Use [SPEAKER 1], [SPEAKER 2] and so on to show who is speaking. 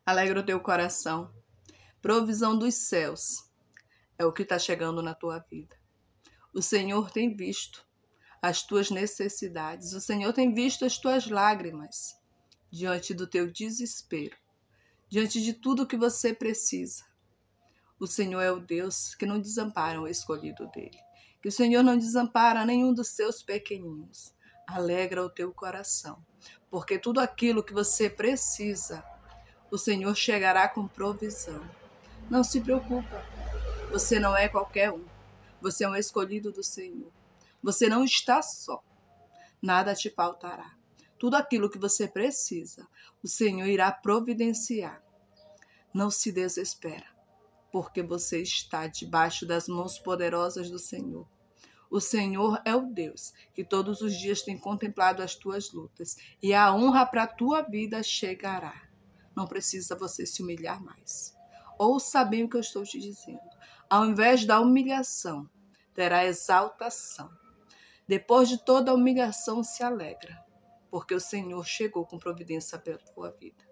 [SPEAKER 1] Alegra o teu coração. Provisão dos céus é o que está chegando na tua vida. O Senhor tem visto as tuas necessidades. O Senhor tem visto as tuas lágrimas diante do teu desespero, diante de tudo que você precisa. O Senhor é o Deus que não desampara o escolhido dele. Que o Senhor não desampara nenhum dos seus pequeninos. Alegra o teu coração, porque tudo aquilo que você precisa, o Senhor chegará com provisão. Não se preocupa, você não é qualquer um. Você é um escolhido do Senhor. Você não está só. Nada te faltará. Tudo aquilo que você precisa, o Senhor irá providenciar. Não se desespera, porque você está debaixo das mãos poderosas do Senhor. O Senhor é o Deus que todos os dias tem contemplado as tuas lutas, e a honra para a tua vida chegará. Não precisa você se humilhar mais. Ouça bem o que eu estou te dizendo. Ao invés da humilhação, terá exaltação. Depois de toda a humilhação, se alegra, porque o Senhor chegou com providência para a tua vida.